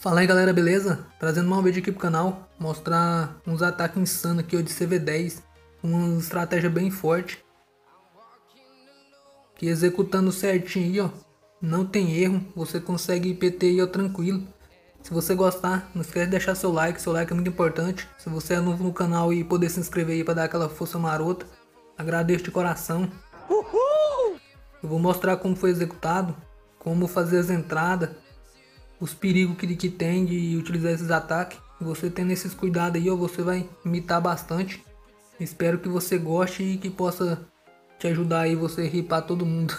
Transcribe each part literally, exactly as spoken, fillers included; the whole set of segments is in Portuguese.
Fala aí galera, beleza? Trazendo mais um vídeo aqui pro canal, mostrar uns ataques insanos aqui ó, de C V dez, uma estratégia bem forte, que executando certinho aí ó, não tem erro, você consegue I P T aí ó, tranquilo. Se você gostar, não esquece de deixar seu like, seu like é muito importante. Se você é novo no canal e poder se inscrever aí para dar aquela força marota, agradeço de coração. Uhul! Eu vou mostrar como foi executado, como fazer as entradas, os perigos que, que tem de utilizar esses ataques. Você tendo esses cuidados aí, ó, você vai imitar bastante. Espero que você goste e que possa te ajudar aí, você ripar todo mundo.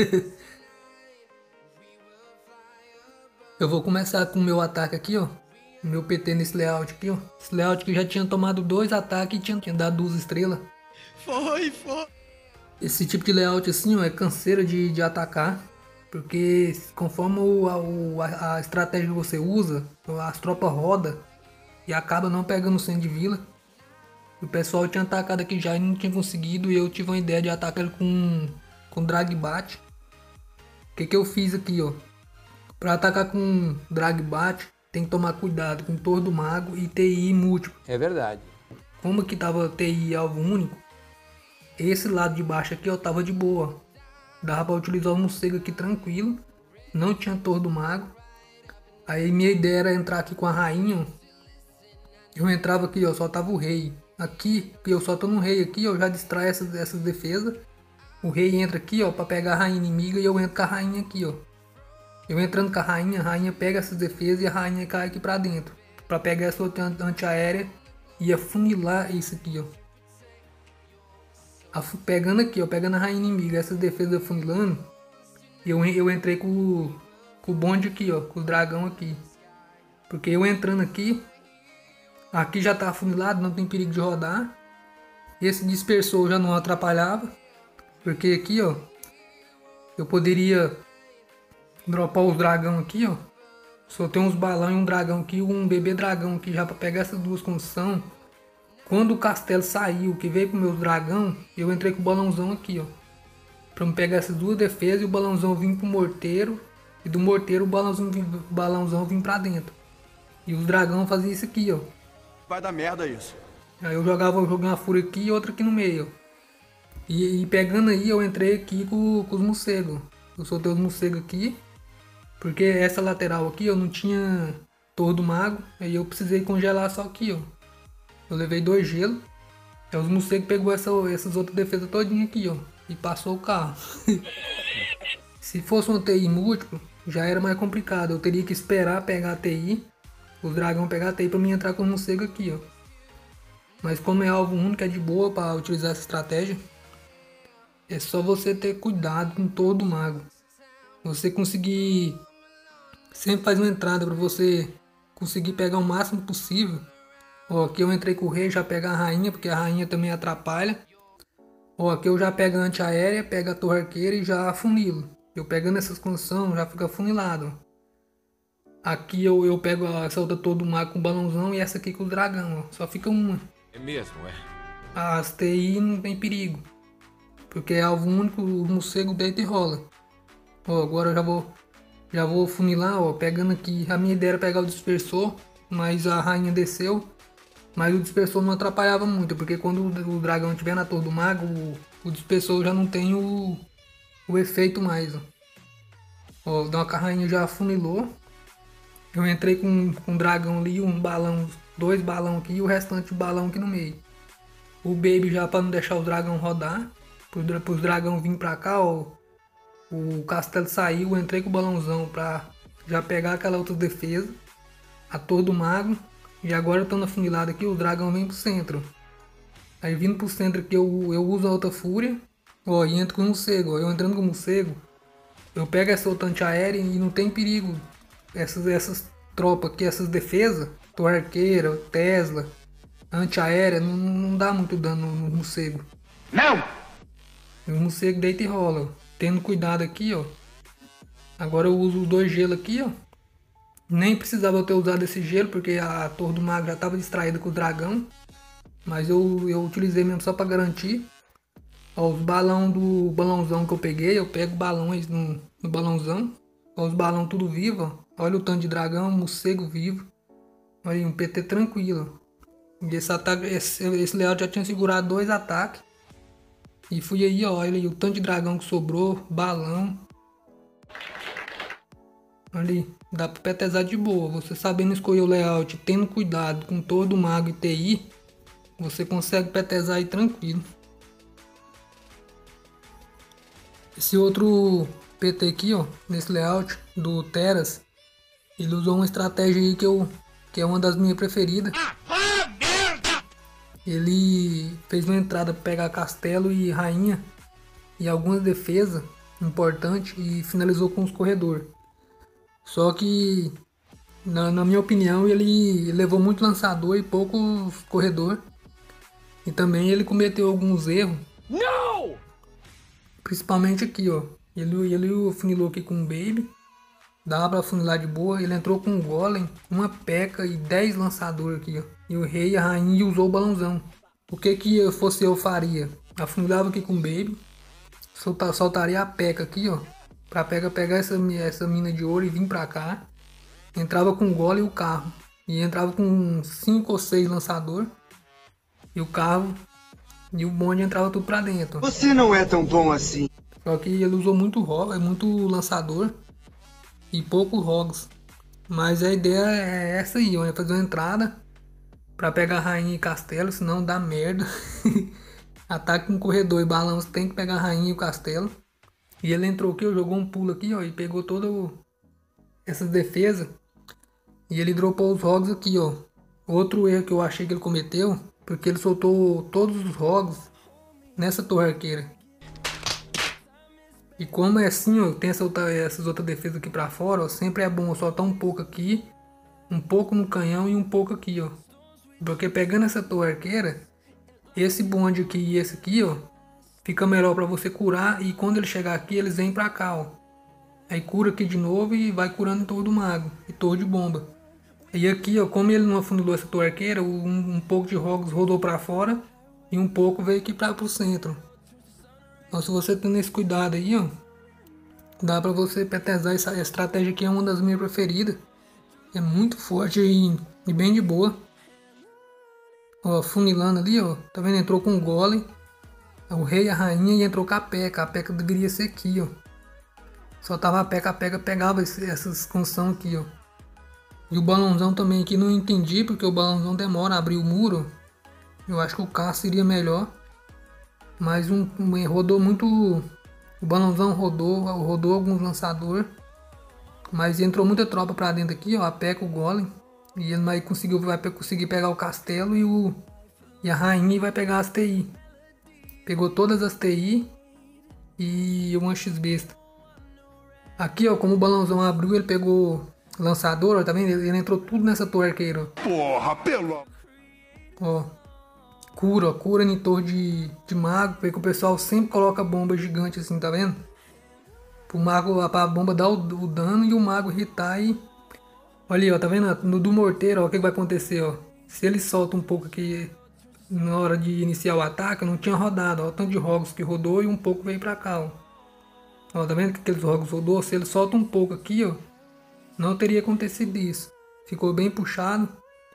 Eu vou começar com o meu ataque aqui, ó. Meu P T nesse layout aqui, ó. Esse layout que já tinha tomado dois ataques e tinha, tinha dado duas estrelas. Foi, foi. Esse tipo de layout assim, ó, é canseira de, de atacar. Porque conforme o, a, a estratégia que você usa, as tropas rodam e acaba não pegando o centro de vila. O pessoal tinha atacado aqui já e não tinha conseguido, e eu tive uma ideia de atacar ele com, com drag bat. O que que eu fiz aqui, ó? Para atacar com drag bat, tem que tomar cuidado com Torre do Mago e T I múltiplo. É verdade. Como aqui tava T I alvo único, esse lado de baixo aqui ó, tava de boa. Dava para utilizar o morcego aqui tranquilo. Não tinha Torre do Mago. Aí minha ideia era entrar aqui com a rainha, ó. Eu entrava aqui, ó, só tava o rei. Aqui, que eu só tô no rei aqui, ó, já distrai essas, essas defesas. O rei entra aqui, ó, para pegar a rainha inimiga, e eu entro com a rainha aqui, ó. Eu entrando com a rainha, a rainha pega essas defesas e a rainha cai aqui pra dentro. Pra pegar essa outra antiaérea e afunilar isso aqui, ó. Pegando aqui, ó, pegando a rainha inimiga, essas defesas afunilando. Eu, eu entrei com, com o bonde aqui, ó, com o dragão aqui. Porque eu entrando aqui, aqui já tá afunilado, não tem perigo de rodar. Esse dispersor já não atrapalhava. Porque aqui, ó, eu poderia dropar os dragão aqui, ó. Só tem uns balão e um dragão aqui, um bebê dragão aqui já para pegar essas duas construções. Quando o castelo saiu, que veio pro meu dragão, eu entrei com o balãozão aqui, ó. Pra me pegar essas duas defesas e o balãozão vir pro morteiro. E do morteiro o balãozão, o balãozão vir pra dentro. E os dragão faziam isso aqui, ó. Vai dar merda isso. Aí eu jogava, eu joguei uma fúria aqui e outra aqui no meio, ó. E, e pegando aí, eu entrei aqui com, com os morcegos. Eu soltei os morcegos aqui. Porque essa lateral aqui, eu não tinha Torre do Mago. Aí eu precisei congelar só aqui, ó. Eu levei dois gelos. Aí os morcegos pegou essa, essas outras defesas todinha aqui, ó. E passou o carro. Se fosse uma T I múltiplo, já era mais complicado. Eu teria que esperar pegar a T I. Os dragão pegar a T I pra mim entrar com o morcego aqui, ó. Mas como é alvo único, é de boa para utilizar essa estratégia. É só você ter cuidado com todo o mago. Você conseguir... Sempre faz uma entrada para você conseguir pegar o máximo possível. Ó, aqui eu entrei com o rei, já pega a rainha, porque a rainha também atrapalha. Ó, aqui eu já pego a antiaérea, pego a torre arqueira e já afunilo. Eu pegando essas construções, já fica afunilado. Aqui eu, eu pego essa outra torre do mago com o balãozão e essa aqui com o dragão, ó. Só fica uma. É mesmo, é? As T I não tem perigo. Porque é alvo único, o morcego deita e rola. Ó, agora eu já vou, já vou funilar, ó, pegando aqui. A minha ideia era pegar o dispersor, mas a rainha desceu. Mas o dispersor não atrapalhava muito, porque quando o dragão estiver na torre do mago, o, o dispersor já não tem o, o efeito mais. Ó, ó dá uma rainha já afunilou. Eu entrei com, com um dragão ali, um balão, dois balão aqui e o restante balão aqui no meio. O baby já para não deixar o dragão rodar, para os dragão vir pra cá, ó. O castelo saiu, eu entrei com o balãozão pra já pegar aquela outra defesa. A torre do mago. E agora estando afunilado aqui, o dragão vem pro centro. Aí vindo pro centro aqui, eu, eu uso a outra fúria. Ó, e entro com o morcego. Ó, eu entrando com o morcego, eu pego essa outra antiaérea e não tem perigo. Essas, essas tropas aqui, essas defesas, torre arqueira, Tesla, antiaérea, não, não dá muito dano no, no morcego. Não! E o morcego deita e rola. Ó. Tendo cuidado aqui, ó. Agora eu uso os dois gelos aqui, ó. Nem precisava ter usado esse gelo, porque a torre do mago já estava distraída com o dragão. Mas eu, eu utilizei mesmo só para garantir. Ó, os balão do balãozão que eu peguei, eu pego balões no, no balãozão. Ó, os balão tudo vivo, ó. Olha o tanto de dragão, morcego vivo. Olha aí, um P T tranquilo. E esse ataque, esse, esse layout já tinha segurado dois ataques. E fui aí, ó, olha aí o tanto de dragão que sobrou, balão. Olha aí, dá pra petezar de boa. Você sabendo escolher o layout, tendo cuidado com todo mago e T I, você consegue petezar aí tranquilo. Esse outro P T aqui, ó, nesse layout do Teras, ele usou uma estratégia aí que, eu, que é uma das minhas preferidas. Ah, merda! Ele fez uma entrada para pegar castelo e rainha e algumas defesas importantes e finalizou com os corredores. Só que, na, na minha opinião, ele levou muito lançador e poucos corredor. E também ele cometeu alguns erros. Não! Principalmente aqui, ó. Ele, ele funilou aqui com um Baby. Dava pra funilar de boa. Ele entrou com um Golem, uma P.E.K.K.A e dez lançadores aqui, ó. E o rei e a rainha usou o balãozão. O que que eu fosse eu faria? Afunilava aqui com o Baby. Solta, soltaria a P.E.K.K.A aqui, ó. Pra pegar, pegar essa, essa mina de ouro e vir pra cá. Entrava com o Golem e o carro. E entrava com cinco ou seis lançadores. E o carro e o bonde entrava tudo pra dentro. Você não é tão bom assim. Só que ele usou muito rogue, muito lançador e poucos rogues. Mas a ideia é essa aí, ó, é fazer uma entrada pra pegar a rainha e castelo, senão dá merda. Ataque com corredor e balão, você tem que pegar a rainha e o castelo. E ele entrou aqui, ó, jogou um pulo aqui, ó, e pegou toda essas defesas. E ele dropou os rogues aqui, ó. Outro erro que eu achei que ele cometeu, porque ele soltou todos os rogues nessa torre arqueira. E como é assim, ó, tem essa outra, essas outras defesas aqui pra fora, ó, sempre é bom soltar um pouco aqui, um pouco no canhão e um pouco aqui, ó. Porque pegando essa torre arqueira, esse bonde aqui e esse aqui, ó, fica melhor pra você curar, e quando ele chegar aqui, eles vêm pra cá, ó. Aí cura aqui de novo e vai curando torre do mago e torre de bomba. E aqui, ó, como ele não afunilou essa torre arqueira, um, um pouco de rogues rodou pra fora e um pouco veio aqui para pro centro. Então, se você tendo esse cuidado aí, ó, dá pra você petezar. Essa estratégia aqui é uma das minhas preferidas. É muito forte e, e bem de boa. Ó, funilando ali, ó, tá vendo? Entrou com o Golem, o rei e a rainha, e entrou com a P.E.K.K.A. A P.E.K.K.A deveria ser aqui, ó. Só tava a P.E.K.K.A, a P.E.K.K.A pegava esse, essas construções aqui, ó. E o balãozão também aqui não entendi, porque o balãozão demora a abrir o muro. Eu acho que o carro seria melhor. Mas um, um rodou muito. O balãozão rodou, rodou alguns lançadores. Mas entrou muita tropa pra dentro aqui, ó. A P.E.K.K.A, o Golem. E ele vai conseguir, vai conseguir pegar o castelo e, o, e a rainha vai pegar as T I. Pegou todas as T I e uma X-Besta. Aqui, ó, como o balãozão abriu, ele pegou lançador, ó, tá vendo? Ele entrou tudo nessa torre arqueira, ó. Porra, pelo... Ó, cura, ó, cura em torre de, de mago, porque o pessoal sempre coloca bomba gigante assim, tá vendo? Pro mago, a bomba dar o, o dano e o mago irritar e... Olha aí, ó, tá vendo? No do morteiro, ó, o que, que vai acontecer, ó. Se ele solta um pouco aqui na hora de iniciar o ataque, não tinha rodado, ó, o tanto de rogues que rodou e um pouco veio pra cá, ó. Ó, tá vendo que aqueles rogues rodou? Se ele solta um pouco aqui, ó, não teria acontecido isso. Ficou bem puxado.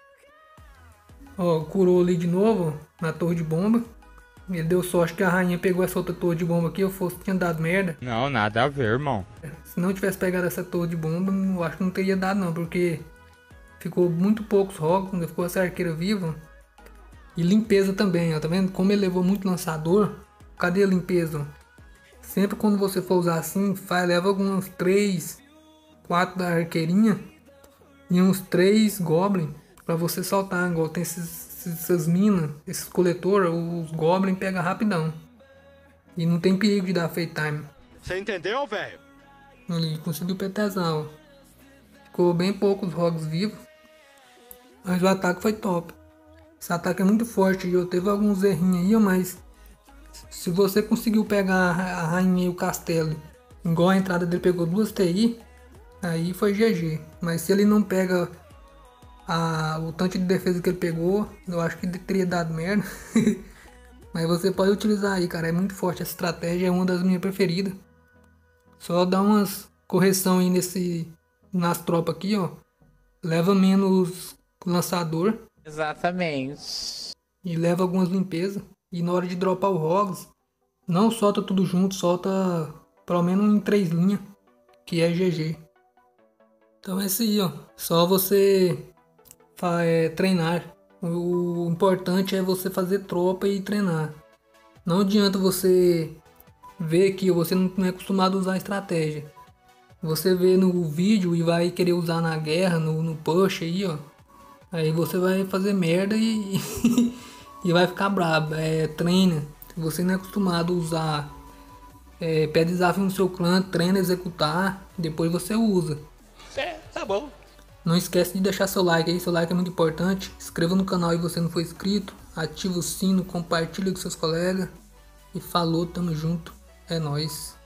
Ó, curou ali de novo, ó, na torre de bomba. Ele deu sorte que a rainha pegou essa outra torre de bomba aqui. Eu fosse, tinha dado merda. Não, nada a ver, irmão. Se não tivesse pegado essa torre de bomba, eu acho que não teria dado não. Porque ficou muito poucos rogues, ainda ficou essa arqueira viva. E limpeza também, ó, tá vendo? Como ele levou muito lançador. Cadê a limpeza? Sempre quando você for usar assim, faz, leva alguns três, quatro da arqueirinha e uns três goblin pra você soltar. Igual tem esses, essas minas, esses coletores, os goblin pega rapidão. E não tem perigo de dar fade time. Você entendeu, velho? Ele conseguiu petezar, ó. Ficou bem poucos rogues vivos. Mas o ataque foi top. Esse ataque é muito forte e eu teve alguns errinhos aí, ó, mas se você conseguiu pegar a rainha e o castelo, igual a entrada dele pegou duas T I, aí foi G G. Mas se ele não pega a, o tanto de defesa que ele pegou, eu acho que teria dado merda. Mas você pode utilizar aí, cara, é muito forte. Essa estratégia é uma das minhas preferidas. Só dá umas correção aí nesse, nas tropas aqui, ó, leva menos lançador. Exatamente. E leva algumas limpezas. E na hora de dropar o Rogs, não solta tudo junto, solta pelo menos em três linhas, que é G G. Então é isso aí, ó. Só você é, treinar. O importante é você fazer tropa e treinar. Não adianta você ver que você não é acostumado a usar estratégia. Você vê no vídeo e vai querer usar na guerra, no, no push aí, ó. Aí você vai fazer merda e, e vai ficar brabo. É, treina. Se você não é acostumado a usar, é, pede desafio no seu clã, treina, executar, depois você usa. É, tá bom. Não esquece de deixar seu like aí, seu like é muito importante. Inscreva no canal se você não for inscrito. Ativa o sino, compartilha com seus colegas. E falou, tamo junto. É nóis.